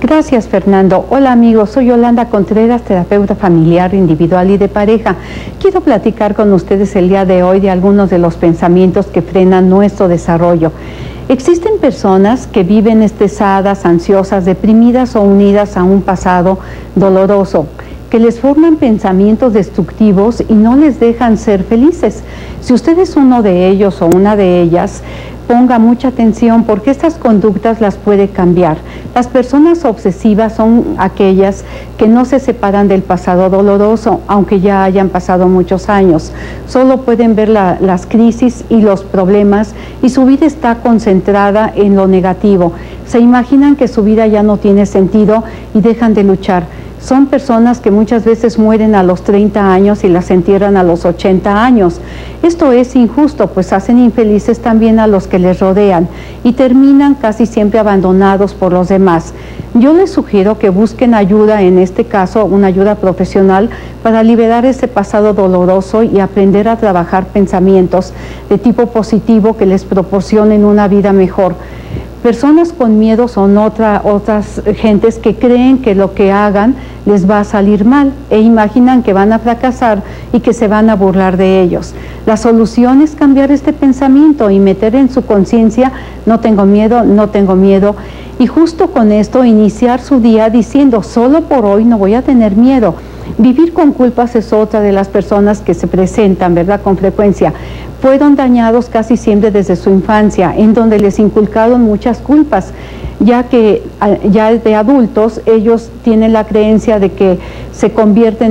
Gracias, Fernando. Hola, amigos. Soy Yolanda Contreras, terapeuta familiar, individual y de pareja. Quiero platicar con ustedes el día de hoy de algunos de los pensamientos que frenan nuestro desarrollo. Existen personas que viven estresadas, ansiosas, deprimidas o unidas a un pasado doloroso, que les forman pensamientos destructivos y no les dejan ser felices. Si usted es uno de ellos o una de ellas, ponga mucha atención porque estas conductas las puede cambiar. Las personas obsesivas son aquellas que no se separan del pasado doloroso, aunque ya hayan pasado muchos años. Solo pueden ver las crisis y los problemas y su vida está concentrada en lo negativo. Se imaginan que su vida ya no tiene sentido y dejan de luchar. Son personas que muchas veces mueren a los 30 años y las entierran a los 80 años. Esto es injusto, pues hacen infelices también a los que les rodean y terminan casi siempre abandonados por los demás. Yo les sugiero que busquen ayuda, en este caso una ayuda profesional, para liberar ese pasado doloroso y aprender a trabajar pensamientos de tipo positivo que les proporcionen una vida mejor. Personas con miedo son otras gentes que creen que lo que hagan les va a salir mal e imaginan que van a fracasar y que se van a burlar de ellos. La solución es cambiar este pensamiento y meter en su conciencia: no tengo miedo, no tengo miedo. Y justo con esto iniciar su día diciendo: solo por hoy no voy a tener miedo. Vivir con culpas es otra de las personas que se presentan, ¿verdad?, con frecuencia. Fueron dañados casi siempre desde su infancia, en donde les inculcaron muchas culpas, ya que ya de adultos ellos tienen la creencia de que se convierten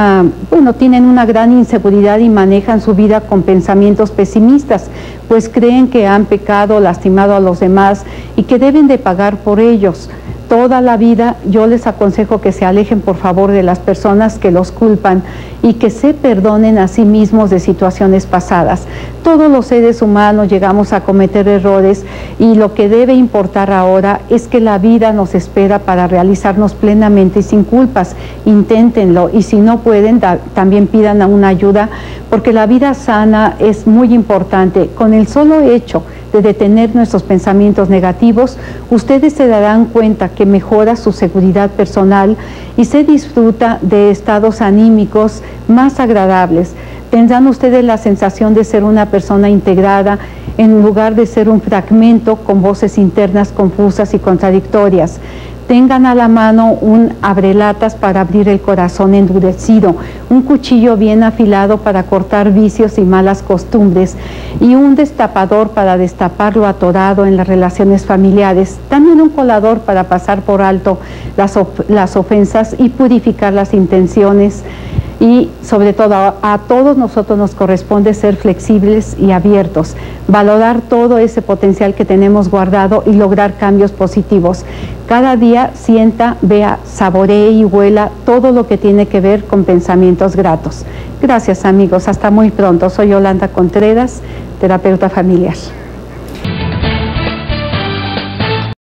en tienen una gran inseguridad y manejan su vida con pensamientos pesimistas, pues creen que han pecado, lastimado a los demás y que deben de pagar por ellos. Toda la vida yo les aconsejo que se alejen, por favor, de las personas que los culpan y que se perdonen a sí mismos de situaciones pasadas. Todos los seres humanos llegamos a cometer errores y lo que debe importar ahora es que la vida nos espera para realizarnos plenamente y sin culpas. Inténtenlo, y si no pueden, también pidan una ayuda, porque la vida sana es muy importante. Con el solo hecho de detener nuestros pensamientos negativos, ustedes se darán cuenta que mejora su seguridad personal y se disfruta de estados anímicos más agradables. Tendrán ustedes la sensación de ser una persona integrada en lugar de ser un fragmento con voces internas confusas y contradictorias. Tengan a la mano un abrelatas para abrir el corazón endurecido, un cuchillo bien afilado para cortar vicios y malas costumbres y un destapador para destapar lo atorado en las relaciones familiares. También un colador para pasar por alto las ofensas y purificar las intenciones. Y sobre todo a todos nosotros nos corresponde ser flexibles y abiertos, valorar todo ese potencial que tenemos guardado y lograr cambios positivos. Cada día sienta, vea, saboree y huela todo lo que tiene que ver con pensamientos gratos. Gracias, amigos, hasta muy pronto. Soy Yolanda Contreras, terapeuta familiar.